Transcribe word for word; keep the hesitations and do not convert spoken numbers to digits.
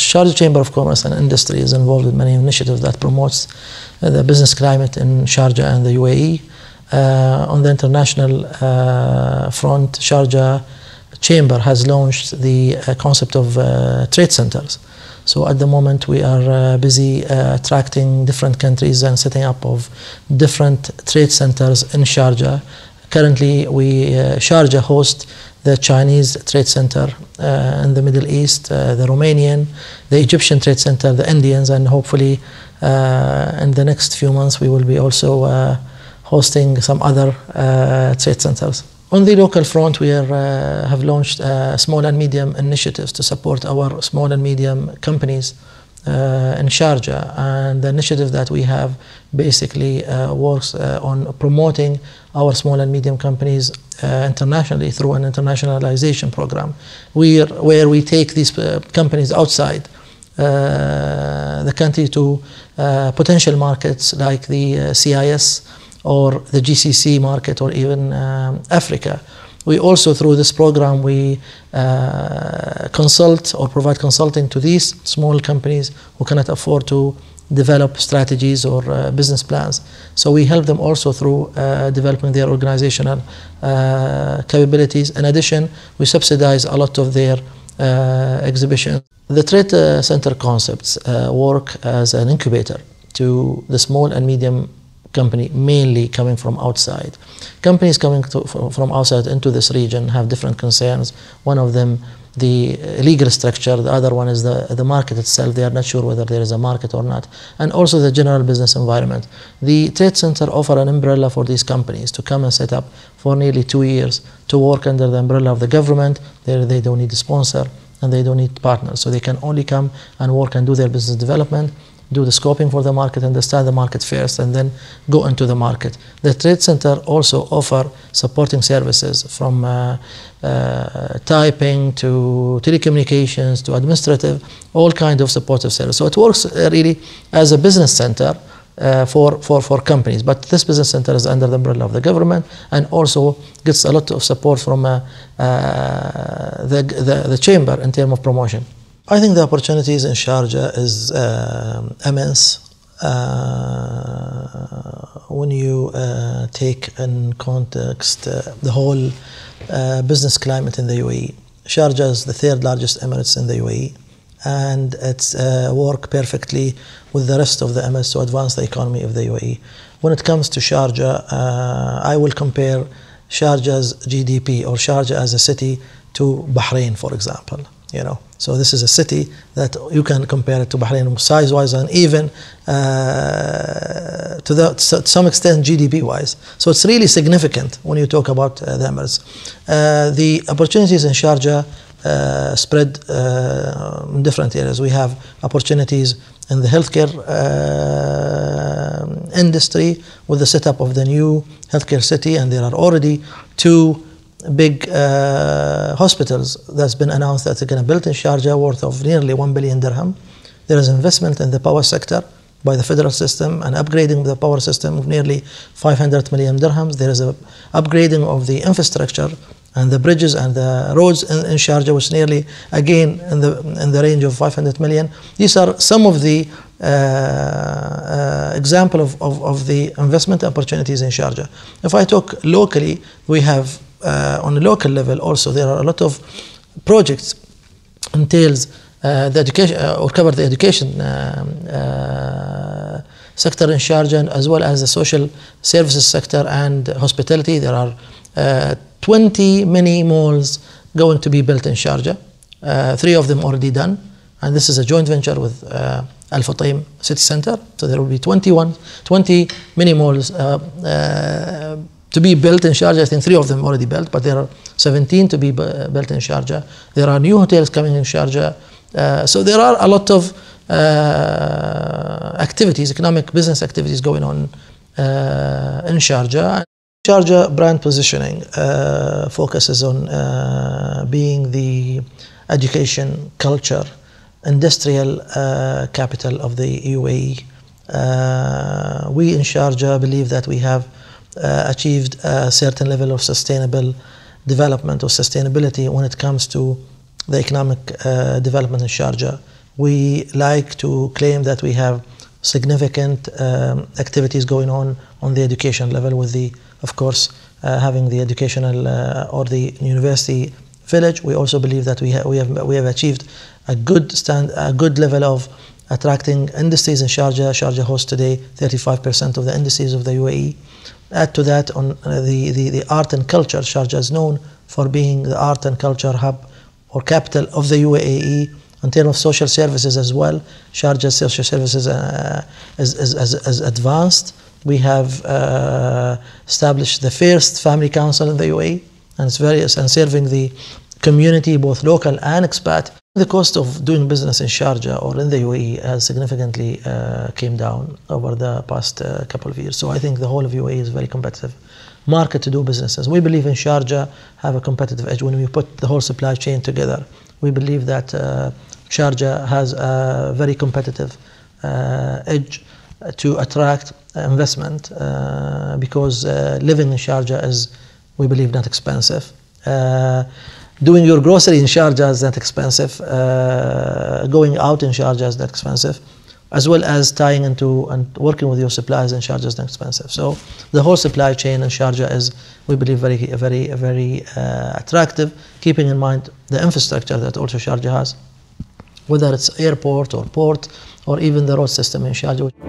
Sharjah Chamber of Commerce and Industry is involved in many initiatives that promotes uh, the business climate in Sharjah and the U A E. Uh, on the international uh, front, Sharjah Chamber has launched the uh, concept of uh, trade centers. So at the moment we are uh, busy uh, attracting different countries and setting up of different trade centers in Sharjah. Currently, we uh, Sharjah hosts the Chinese Trade Center uh, in the Middle East, uh, the Romanian, the Egyptian Trade Center, the Indians, and hopefully uh, in the next few months we will be also uh, hosting some other uh, trade centers. On the local front, we are, uh, have launched uh, small and medium initiatives to support our small and medium companies uh, in Sharjah. And the initiative that we have basically uh, works uh, on promoting our small and medium companies uh, internationally through an internationalization program, where, where we take these uh, companies outside uh, the country to uh, potential markets like the uh, C I S or the G C C market, or even um, Africa. We also, through this program, we uh, consult or provide consulting to these small companies who cannot afford to develop strategies or uh, business plans. So we help them also through uh, developing their organizational uh, capabilities. In addition, we subsidize a lot of their uh, exhibitions. The trade uh, center concepts uh, work as an incubator to the small and medium company, mainly coming from outside. Companies coming to, from outside into this region have different concerns. One of them, the legal structure. The other one is the, the market itself. They are not sure whether there is a market or not. And also the general business environment. The Trade Center offer an umbrella for these companies to come and set up for nearly two years to work under the umbrella of the government. They, they don't need a sponsor and they don't need partners. So they can only come and work and do their business development, do the scoping for the market, understand the market first, and then go into the market. The Trade Center also offer supporting services from uh, uh, typing to telecommunications to administrative, all kinds of supportive services. So it works uh, really as a business center uh, for, for, for companies. But this business center is under the umbrella of the government and also gets a lot of support from uh, uh, the, the, the chamber in terms of promotion. I think the opportunities in Sharjah is uh, immense uh, when you uh, take in context uh, the whole uh, business climate in the U A E. Sharjah is the third largest emirates in the U A E, and it's uh, work perfectly with the rest of the emirates to advance the economy of the U A E. When it comes to Sharjah, uh, I will compare Sharjah's G D P or Sharjah as a city to Bahrain, for example. You know, so this is a city that you can compare it to Bahrain size-wise and even uh, to, the, to some extent G D P-wise. So it's really significant when you talk about uh, the Emirates. Uh, the opportunities in Sharjah uh, spread uh, in different areas. We have opportunities in the healthcare uh, industry with the setup of the new healthcare city, and there are already two big uh, hospitals that's been announced that are going to build in Sharjah worth of nearly one billion dirham. There is investment in the power sector by the federal system and upgrading the power system of nearly five hundred million dirhams. There is a upgrading of the infrastructure and the bridges and the roads in, in Sharjah, which nearly again in the in the range of five hundred million. These are some of the uh, uh, example of, of, of the investment opportunities in Sharjah. If I talk locally, we have Uh, on a local level also there are a lot of projects entails uh, the education uh, or cover the education uh, uh, sector in Sharjah, as well as the social services sector and hospitality. There are uh, twenty mini malls going to be built in Sharjah, uh, three of them already done, and this is a joint venture with uh, Al Fataim City Center. So there will be twenty-one, twenty mini malls uh, uh, to be built in Sharjah. I think three of them already built, but there are seventeen to be built in Sharjah. There are new hotels coming in Sharjah. Uh, so there are a lot of uh, activities, economic business activities going on uh, in Sharjah. Sharjah brand positioning uh, focuses on uh, being the education, culture, industrial uh, capital of the U A E. Uh, we in Sharjah believe that we have Uh, achieved a certain level of sustainable development or sustainability when it comes to the economic uh, development in Sharjah. We like to claim that we have significant um, activities going on on the education level with the, of course, uh, having the educational uh, or the university village. We also believe that we, ha we, have, we have achieved a good, stand, a good level of attracting industries in Sharjah. Sharjah hosts today thirty-five percent of the industries of the U A E. Add to that on uh, the, the, the art and culture. Sharjah is known for being the art and culture hub or capital of the U A E. In terms of social services as well, Sharjah's social services uh, is, is, is, is advanced. We have uh, established the first family council in the U A E, and it's very and serving the community, both local and expat. The cost of doing business in Sharjah or in the U A E has significantly uh, came down over the past uh, couple of years. So I think the whole of U A E is a very competitive market to do businesses. We believe in Sharjah have a competitive edge when we put the whole supply chain together. We believe that uh, Sharjah has a very competitive uh, edge to attract investment uh, because uh, living in Sharjah is, we believe, not expensive. Uh, doing your grocery in Sharjah is not expensive. Uh, going out in Sharjah is not expensive, as well as tying into and working with your suppliers in Sharjah is not expensive. So the whole supply chain in Sharjah is, we believe, very, very, very uh, attractive, keeping in mind the infrastructure that also Sharjah has, whether it's airport or port or even the road system in Sharjah.